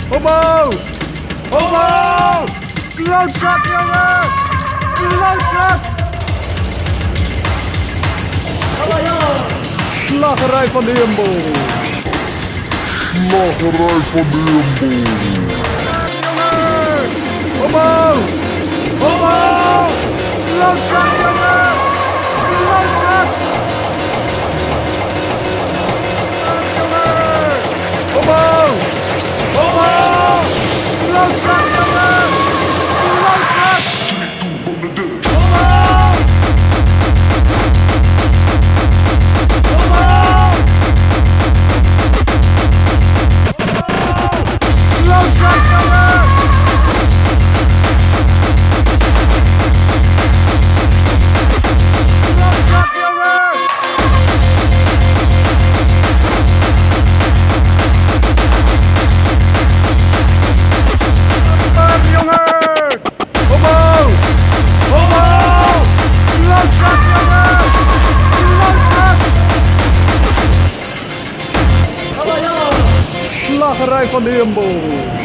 Omhoog! Omhoog! Klootzak, jongen! Klootzak! Slagerij van de Jumbo. Slagerij van de Jumbo. Omhoog! Omhoog! Klootzak, jongen! Klootzak! Omhoog! Omhoog! Klootzak, jongen! Klootzak! Omhoog! Omhoog! Klootzak, jongen! Klootzak, jongen! Omhoog! Omhoog! Klootzak, jongen! Klootzak! Slagerij van de Jumbo.